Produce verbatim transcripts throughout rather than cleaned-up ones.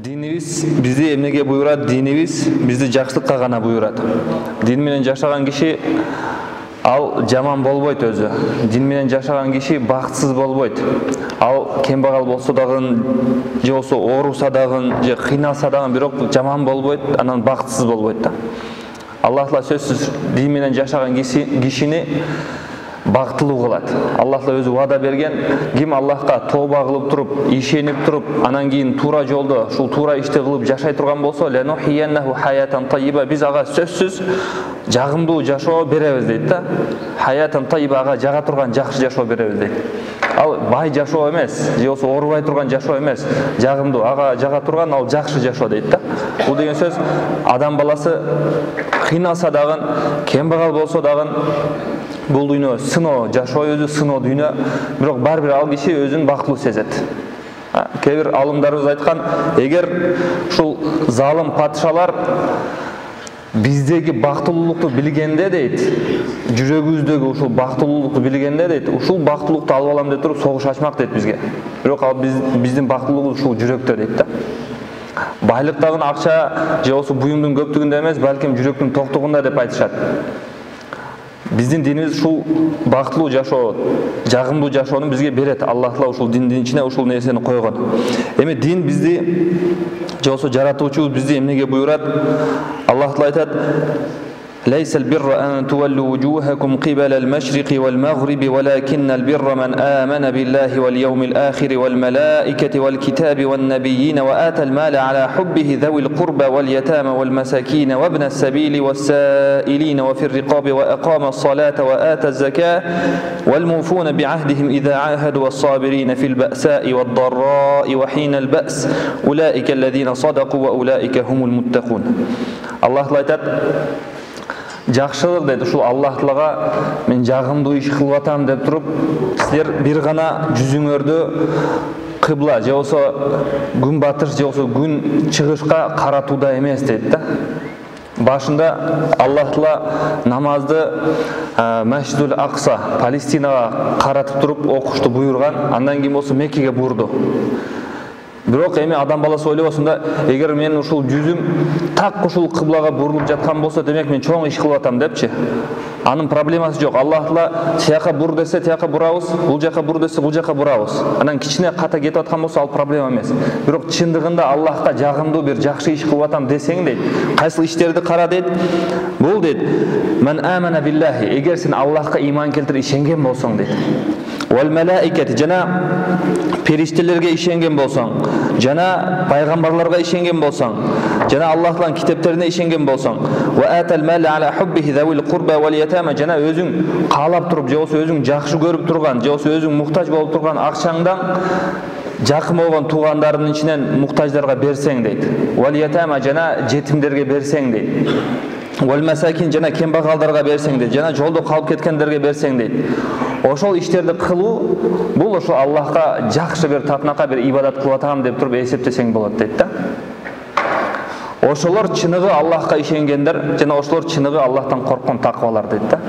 Dinimiz bizi emnege buyurат, dinimiz bizi жақсылыққа ғана buyurат. Din менен жашаган киши ал жаман болбойт өзү. Din менен жашаган киши бактсыз болбойт. Ал кембагал болсо дагы, же болсо ооруса дагы, же кыйналса дагы, бирок жаман болбойт, анан бактсыз болбойт да. Аллах Таала сөзсүз din менен жашаган кишини бактылуу кылат. Аллах Таала өзү вада берген, ким Аллахка тооба кылып туруп, ишенип туруп, анан кийин туура жолдо, ушул туура ишти кылып жашай турган болсо, ленухияннаху хаятан тайиба, биз ага сөзсүз жагымдуу жашоо беребиз дейт да. Хаятан тайиба, ага жага турган жакшы жашоо беребиз дейт. Ал бай жашоо эмес, же болсо оорубай турган жашоо эмес, жагымдуу, ага жага турган ал жакшы жашоо дейт да. Бул деген сөз адам баласы кыйналса дагы, кембагал болсо дагы, бул дүйнө сыноо, жашоо өзү сыноо дүйнө, бирок бар бир ал киши өзүн бактылуу сезет. Кээ бир алымдарыбыз айткан, эгер ушул залым патшалар биздеги бактылуулукту билгенде дейт, жүрөгүбүздөгү ушул бактылуулукту билгенде дейт, ушул бактылуулукту алып алам деп туруп согуш ачмак дейт бизге. Бирок ал биз биздин бактылуулугубуз ушул жүрөктө дейт да. Байлыктагы акча же болсо буюмдун көптүгүндө эмес, балким жүрөктүн токтугунда деп айтышат. Биздин динибиз ушул бактылуу жашоо, жагымдуу жашоону бизге берет. Аллах Таала ушул диндин ичине ушул нерсени койгон. Эми дин бизди, же болсо жаратуучубуз бизди эмнеге буйрат? Аллах Таала айтат: ليس البر أن تولوا وجوهكم قبل المشرق والمغرب ولكن البر من آمن بالله واليوم الآخر والملائكة والكتاب والنبيين وآتى المال على حبه ذوي القربى واليتامى والمساكين وابن السبيل والسائلين وفي الرقاب وأقام الصلاة وآتى الزكاة والموفون بعهدهم إذا عاهدوا والصابرين في البأساء والضراء وحين البأس أولئك الذين صدقوا وأولئك هم المتقون. الله تعالى жакшылык дейт. Ушул Аллах Таалага мен жагымдуу иш кылып атам деп туруп, силер бир гана жүзүңөрдү кыбла же болсо күн батыш же болсо күн чыгышка каратууда эмес дейт да. Башында Аллах Таала намазды Машидул Акса, Палестинага каратып туруп окушту буйрган, андан кийин болсо Меккеге бурду. Бирок эми адам баласы ойлобосун да, эгер мен ушул жүзүм так ушул кыблага бурулуп жаткан болсо, демек мен чоң иш кылып атам депчи. Анын проблемасы жок. Аллах Таала тияка бур десе тияка бурабыз, бул жака бур десе бул жака бурабыз. Анан кичине ката кетип аткан болсо ал проблема эмес. Бирок чындыгында Аллахка жагымдуу бир жакшы иш кылып атам десең дейт, кайсыл иштерди кара дейт? Бул дейт, мен амана биллахи, эгер сен Аллахка иман келтирип ишенген болсоң дейт. Вал малаикати, жана периштелерге ишенген болсоң, жана пайгамбарларга ишенген болсоң, жана Аллах Тааланын китептерине ишенген болсоң, ва атал мал ала хуббихи завил курба вал ятама, жана өзүң каалап туруп, же болсо өзүң жакшы көрүп турган, же болсо өзүң муктаж болуп турган акчаңдан жакын болгон туугандардын ичинен муктаждарга берсең дейт. Вал ятама, жана жетимдерге берсең дейт. Вал масакин, жана кембагалдарга берсең дейт, жана жолдо калып кеткендерге берсең дейт. Ошол иштерди кылуу, бул ошо Аллахка жакшы бир татынака бир ибадат кылып атам деп туруп эсептесең болот дейт да. Ошолор чыныгы Аллахка ишенгендер, жана ошолор чыныгы Аллахтан корккон таквалар дейт да.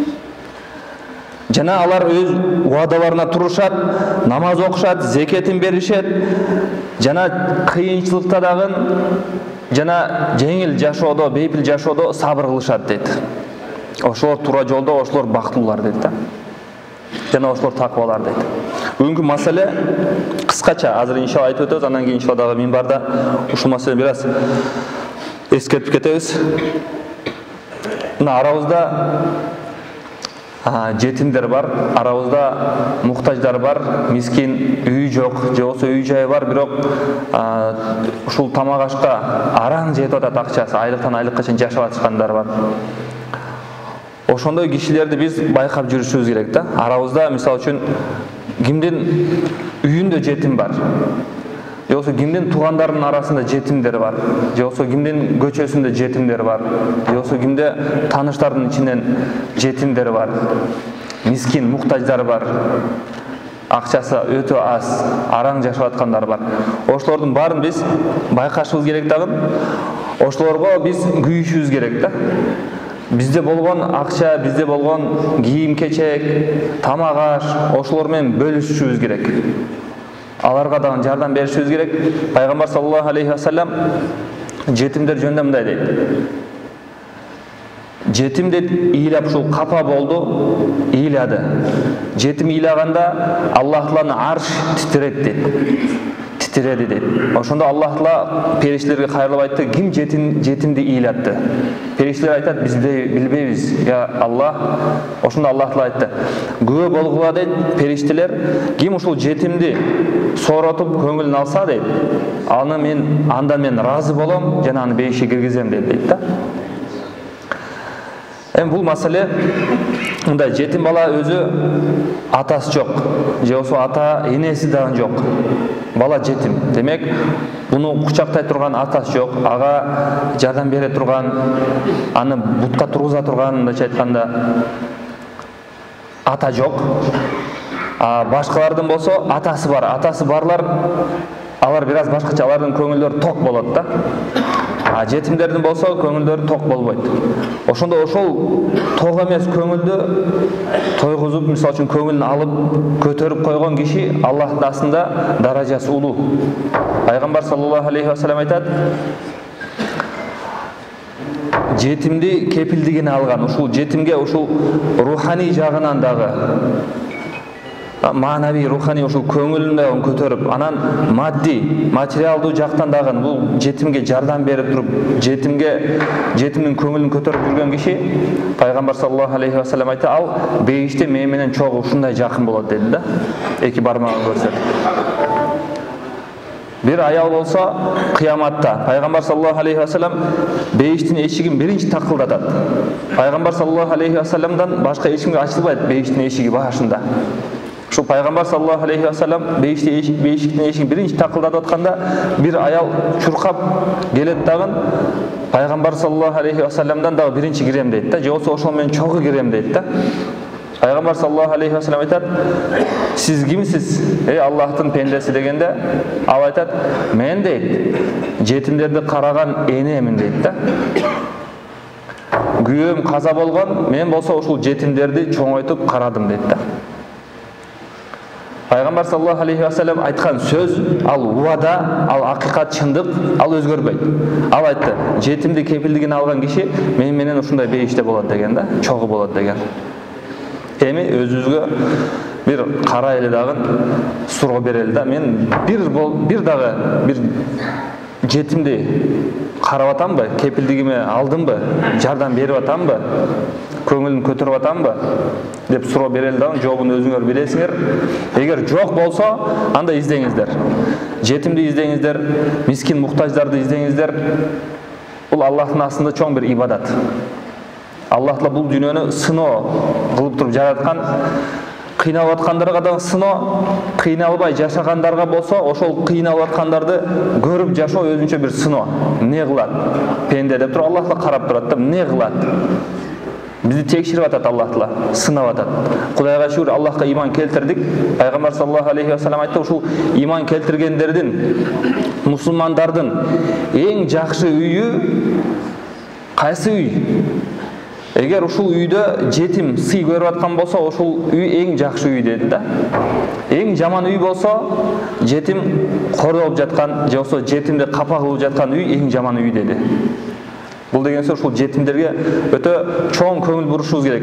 Жана алар өз уадаларына турушат, намаз окушат, зекетин беришет, жана кыйынчылыкта дагы, жана жеңил жашоодо, бейпил жашоодо сабыр кылышат дейт. Ошолор туура жолдо, ошолор бактылуулар дейт да. Жана ошолор таквалар дейт. Бүгүнкү маселе кыскача азыр иншалла айтып өтөбүз, андан кийин иншалла дагы минбарда ушул маселени бир аз эскертип кетебиз. Мына арабызда жетимдер бар, арабызда муктаждар бар, мискин, үй жок, же болсо үй жайы бар, бирок ушул тамак ашка араң жетип атат акчасы, айлыктан айлыкка чейин жашап атышкандар бар. Ошондой кишилерди биз байкап жүрүшүбүз керек да. Арабызда мисалы үчүн кимдин үйүндө жетим бар, же болсо кимдин туугандарынын арасында жетимдер бар, же болсо кимдин көчөсүндө жетимдер бар, же болсо кимде тааныштардын ичинен жетимдер бар, мискин, муктаждар бар, акчасы өтө аз, араң жашап аткандар бар. Ошолордун баарын биз байкашыбыз керек дагы. Ошолорго биз күйүшүбүз керек да. Бизде болгон акча, бизде болгон кийим-кечек, тамак аш, ошолор менен бөлүшүшүбүз керек. аларга дагы жардам беришибиз керек. Пайгамбар саллаллаху алейхи ва саллям жетимдер жөнүндө мындай дейт. Жетим дейт ыйлап ушул капа болду, ыйлады. Жетим ыйлаганда Аллах Тааланын арш титирет дейт. Титиреди дейт. Ошондо Аллах Таала периштелерге кайрылып айтты, ким жетим жетимди ыйлатты? Периштелер айтат, биз билбейбиз, я Аллах. Ошондо Аллах Таала айтты, күбө болгула дейт периштелер, ким ушул жетимди сооротуп көңүлүн алса дейт, аны мен анда мен разы болом жана аны бейишке киргизем дейт да. Эми бул маселе мындай, жетим бала өзү атасы жок, же болбосо ата энеси дагы жок. Бала жетим. Демек, буну кучактай турган атасы жок, ага жардам бере турган, аны бутка тургуза турган, мындайча айтканда, ата жок. А башкалардын болсо атасы бар. Атасы барлар, алар бир аз башкача, алардын көңүлдөрү ток болот да. А жетимдердин болсо көңүлдөрү ток болбойт. Ошондо ошол ток эмес көңүлдү тойгузуп, мисалы үчүн көңүлүн алып, көтөрүп койгон киши Аллахтын астында даражасы улуу. Пайгамбар саллаллаху алейхи ва саллям айтат, жетимди кепилдигине алган, ушул жетимге ушул руханий жагынан дагы, манави, руханий ушул көңүлүн көтөрүп, анан мадди, материалдуу жактан дагы бул жетимге жардам берип туруп, жетимге жетимдин көңүлүн көтөрүп жүргөн киши, Пайгамбар саллаллаху алейхи ва саллям айтты, ал бейиште мен менен чогуу ушундай жакын болот деди да. Эки бармагын көрсөтүп. Bir ayal bolsa kıyamatta Peygamber sallallahu aleyhi ve sellem beyiştin eşigin birinci takıldatat. Peygamber sallallahu aleyhi ve sellem'den başka eşimge açılmaydı beyiştin eşigi başında. Şu Peygamber sallallahu aleyhi ve sellem beyiştin beyiştin eşigin birinci takıldatatqanda bir ayal çurkap gelet dagın Peygamber sallallahu aleyhi ve sellem'den daha birinci girem deydi da. Yoksa oşol men çoğu girem deydi da. Peygamber sallallahu aleyhi ve sellem aytat, siz kimsiz? Ey Allah'ın pendesi degende, al aytat, men deydi, jetimlerdi karagan enemin deydi da. Güyüm kaza bolgon, men bolsa uşul jetimlerdi çoğoytup karadım deydi da. Peygamber sallallahu aleyhi ve sellem aytkan söz, al uada, al hakikat çındık, al özgörбөйт. Al aytты, jetimdi kepildigini algan kişi, men menen uşunday beyişte bolot degen da, çoğu bolot degen. Эми өзүбүзгө bir кара эле дагы суроо берели да. Мен бир бир дагы бир жетимди карап атамбы, кепилдигиме алдымбы, жардам берип атамбы, көңүлүн көтөрүп атамбы деп суроо берели дагы. Жообун өзүңөр билесиңер. Эгер жок болсо, анда издеңиздер. Жетимди издеңиздер, мискин муктаждарды издеңиздер. Бул Аллахтын астында чоң бир ибадат. Аллах Таала бул дүйнөнү сыноо кылып туруп жараткан. Кыйналып аткандарга да сыноо, кыйналбай жашагандарга болсо, ошол кыйналып аткандарды көрүп жашоо өзүнчө бир сыноо. Эмне кылат? Пенде деп туруп Аллах Таала карап турат да, эмне кылат? Бизди текширип атат Аллах Таала, сынап атат. Кудайга шүгүр, Аллахка иман келтирдик. Пайгамбар саллаллаху алейхи ва саллям айтты, ушул иман келтиргендердин, мусулмандардын эң жакшы үйү кайсы үй? Эгер ушул үйдө жетим сый көрүп аткан болсо, ошол үй эң жакшы үй деди да. Эң жаман үй болсо, жетим кордолуп жаткан, же болсо жетимди капа кылып жаткан үй эң жаман үй деди. Бул деген сөз ушул жетимдерге өтө чоң көңүл бурушубуз керек.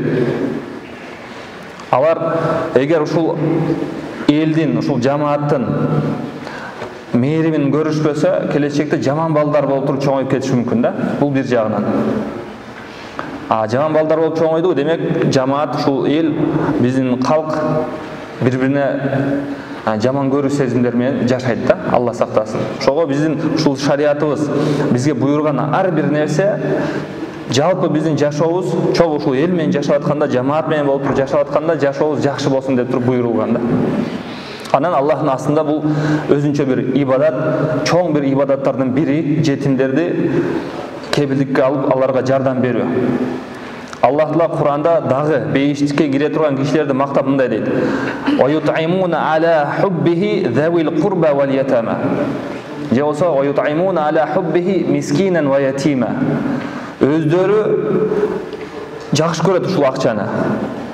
Алар эгер ушул элдин, ушул жамааттын мээримин көрүшпөсө, келечекте жаман балдар болуп туруп чоңоюп кетиши мүмкүн да. Бул бир жагынан. А жаман балдар болуп чоңойду, демек жамаат, ушул эл, биздин калк бири-бирине жаман көрүү сезимдери менен жашайт да. Алла сактасын. Ошого биздин ушул шариятыбыз бизге буйруган ар бир нерсе, жалпы биздин жашообуз чоң ушул эл менен жашап атканда, жамаат менен болуп туруп жашап атканда жашообуз жакшы болсун деп туруп буйрулган да. Анан Аллахтын астында бул өзүнчө бир ибадат, чоң бир ибадаттардын бири жетимдерди кепилдикке алып, аларга жардам берүү. Аллах Таала Куранда дагы бейиштикке кире турган кишилерди мактап мындай дейт. Ва ют'имуна ала хуббихи завил курба вал ятама. Же болсо ва ют'имуна ала хуббихи мискинан ва ятима. Өздөрү жакшы көрөт ушул акчаны.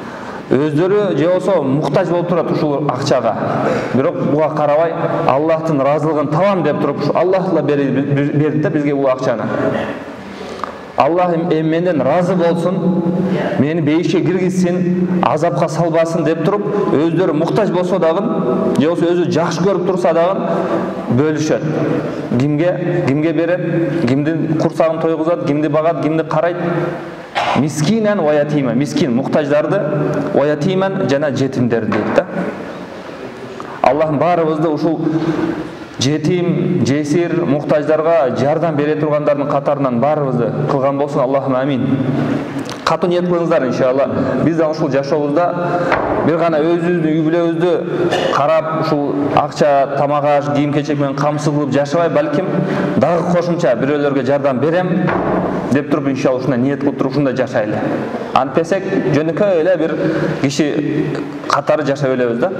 өздөрү же болсо муктаж болуп турат ушул акчага. Бирок буга карабай Аллахтын ыраазылыгын табам деп туруп, Аллах берди да бизге бул акчаны. Аллах эми менден разы болсун, мени бейишке киргизсин, азапка салбасын деп туруп, өздөрү муктаж болсо дагы, же болсо өзү жакшы көрүп турса дагы бөлүшөт. Кимге, кимге берет, кимдин курсагын тойгузат, кимди багат, кимди карайт. Мискинен ва ятимен, мискин муктаждарды, ва ятимен жана жетимдерди дейт да. Аллах баарыбызды ушул жетим, жесир, муктаждарга жардам бере тургандардын катарынан баарыбызды кылган болсун. Аллахум амин. Катуу ниет кылыңыздар иншалла. Биз да ушул жашообузда бир гана өзүбүздүн үй бүлөбүздү карап, ушул акча, тамак аш, кийим-кечек менен камсыз кылып жашабай, балким дагы кошумча бирөөлөргө жардам берем деп туруп, иншалла ушундай ниет кылып туруп ушундай жашайлы. Антпесек жөнөкөй эле бир киши катары жашап элебиз да.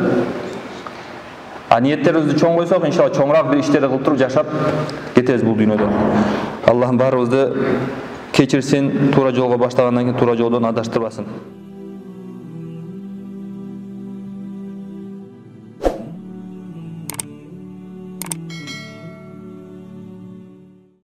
А ниеттерибизди чоң койсок, иншалла чоңураак бир иштерди кылып туруп жашап кетебиз бул дүйнөдөн. Аллахым баарыбызды кечирсин, туура жолго баштагандан кийин туура жолдон адаштырбасын.